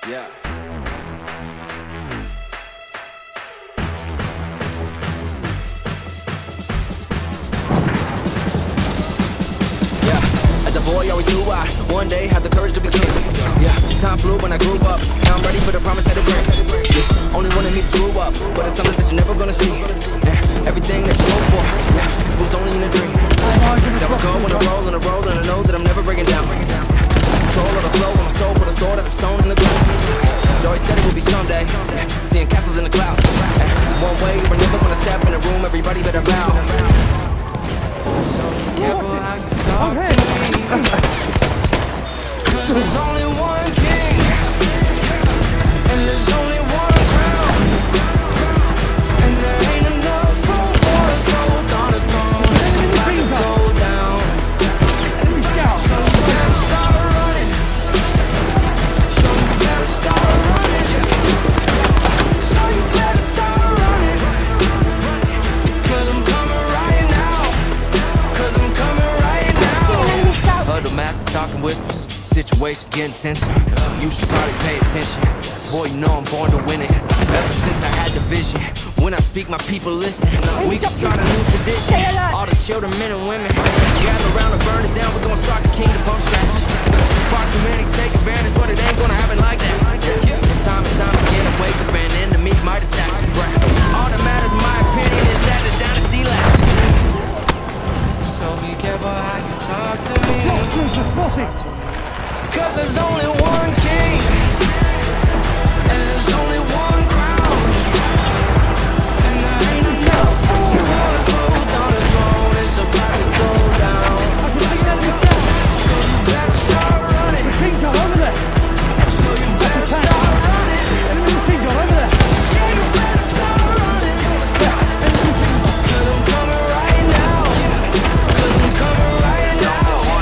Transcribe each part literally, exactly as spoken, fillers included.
Yeah. As a boy, always knew I one day had the courage to be king. Yeah, time flew when I grew up. Now I'm ready for the promise that it brings. Yeah, only wanted me to screw up, but it's something that you're never gonna see. Yeah, everything that you hope for, yeah, it was only in a dream. Never go on a roll, on a roll, and I know that I'm never breaking down. Control of the flow of my soul, put a sword that is sewn in the ground. She always said it would be someday. Yeah, seeing castles in the clouds. Yeah, one way or another, when I step in the room, everybody better bow. So be careful how you talk to me. Cause there's only one king, and there's only one crown, and there ain't enough room for us both on the throne. It's about to go down. So you better start running. So you better start running. So you better start running. Because I'm coming right now. Cause I'm coming right now. Huddle masses talking whispers. Situation getting tenser. You should probably pay attention. Boy, you know I'm born to win it. Ever since I had the vision, when I speak, my people listen. We can start a new tradition. All the children, men and women, gather around and burn it down. We're gonna start the kingdom from scratch. Far too many take advantage, but it ain't gonna happen like that. Yeah. Time and time again, I wake up and enemies might attack. Right. All that matters, my opinion, is that the dynasty lasts. So be careful how you talk to me. Cause there's only one king, and there's only one crown, and there ain't enough room for us both on the throne. It's about to go down. So you better start running. So you better start running. So you better start running. Cause I'm coming right now. Cause I'm coming right now.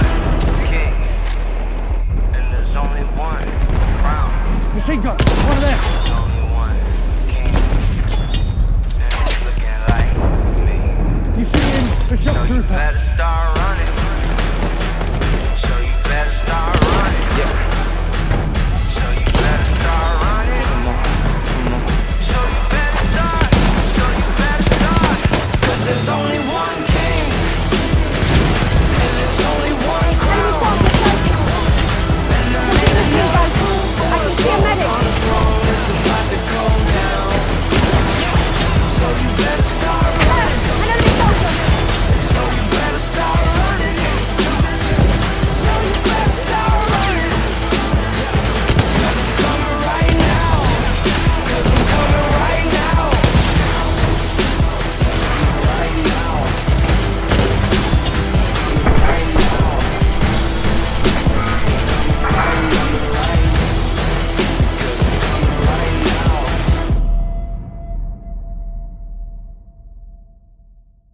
Only one crown. Machine gun, one of them. There's only one king, and it's looking like me. Do you see him? The shock so trooper.